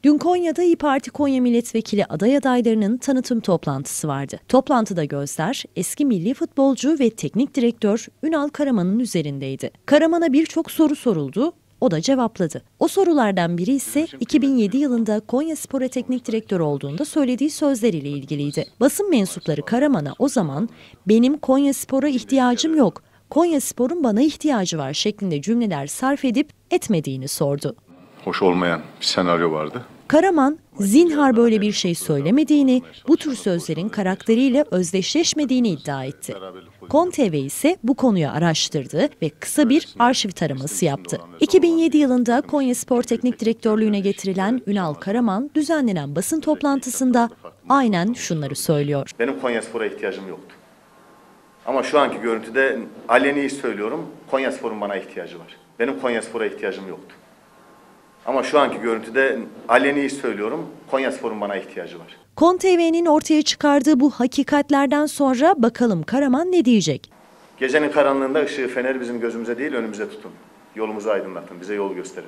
Dün Konya'da İYİ Parti Konya Milletvekili aday adaylarının tanıtım toplantısı vardı. Toplantıda gözler eski milli futbolcu ve teknik direktör Ünal Karaman'ın üzerindeydi. Karaman'a birçok soru soruldu, o da cevapladı. O sorulardan biri ise 2007 yılında Konyaspor'a teknik direktör olduğunda söylediği sözleriyle ilgiliydi. Basın mensupları Karaman'a o zaman "Benim Konyaspor'a ihtiyacım yok, Konyaspor'un bana ihtiyacı var" şeklinde cümleler sarf edip etmediğini sordu. Hoş olmayan bir senaryo vardı. Karaman, zinhar böyle bir şey söylemediğini, bu tür sözlerin karakteriyle özdeşleşmediğini iddia etti. KON TV ise bu konuyu araştırdı ve kısa bir arşiv taraması yaptı. 2007 yılında Konyaspor Teknik Direktörlüğüne getirilen Ünal Karaman, düzenlenen basın toplantısında aynen şunları söylüyor. Benim Konyaspor'a ihtiyacım yoktu. Ama şu anki görüntüde aleni söylüyorum, Konyaspor'un bana ihtiyacı var. Benim Konyaspor'a ihtiyacım yoktu. Ama şu anki görüntüde aleni söylüyorum, Konyaspor'un bana ihtiyacı var. KON TV'nin ortaya çıkardığı bu hakikatlerden sonra bakalım Karaman ne diyecek? Gecenin karanlığında ışığı feneri bizim gözümüze değil önümüze tutun. Yolumuzu aydınlatın, bize yol gösterin.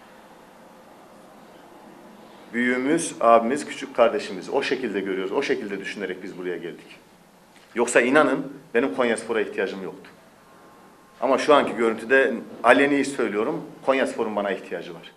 Büyüğümüz, abimiz, küçük kardeşimiz o şekilde görüyoruz, o şekilde düşünerek biz buraya geldik. Yoksa inanın benim Konyaspor'a ihtiyacım yoktu. Ama şu anki görüntüde aleni söylüyorum, Konyaspor'un bana ihtiyacı var.